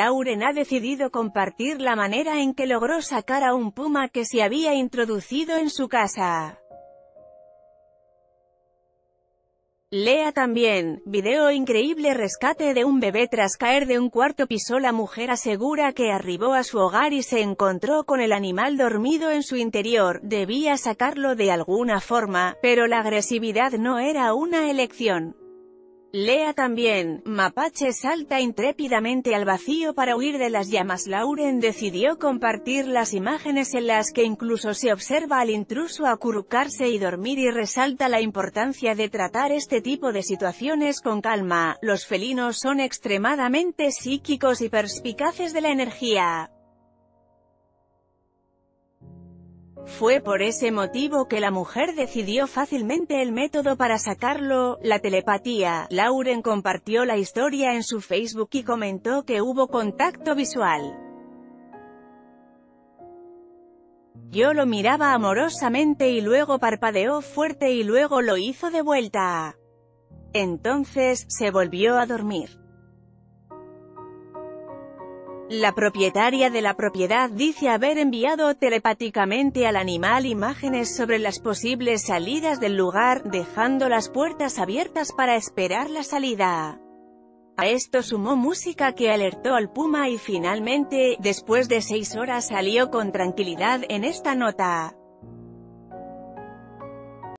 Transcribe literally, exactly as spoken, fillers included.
Lauren ha decidido compartir la manera en que logró sacar a un puma que se había introducido en su casa. Lea también, video increíble rescate de un bebé tras caer de un cuarto piso. La mujer asegura que arribó a su hogar y se encontró con el animal dormido en su interior. Debía sacarlo de alguna forma, pero la agresividad no era una elección. Lea también, mapache salta intrépidamente al vacío para huir de las llamas. Lauren decidió compartir las imágenes en las que incluso se observa al intruso acurrucarse y dormir y resalta la importancia de tratar este tipo de situaciones con calma. Los felinos son extremadamente psíquicos y perspicaces de la energía. Fue por ese motivo que la mujer decidió fácilmente el método para sacarlo, la telepatía. Lauren compartió la historia en su Facebook y comentó que hubo contacto visual. Yo lo miraba amorosamente y luego parpadeó fuerte y luego lo hizo de vuelta. Entonces, se volvió a dormir. La propietaria de la propiedad dice haber enviado telepáticamente al animal imágenes sobre las posibles salidas del lugar, dejando las puertas abiertas para esperar la salida. A esto sumó música que alertó al puma y finalmente, después de seis horas salió con tranquilidad. En esta nota,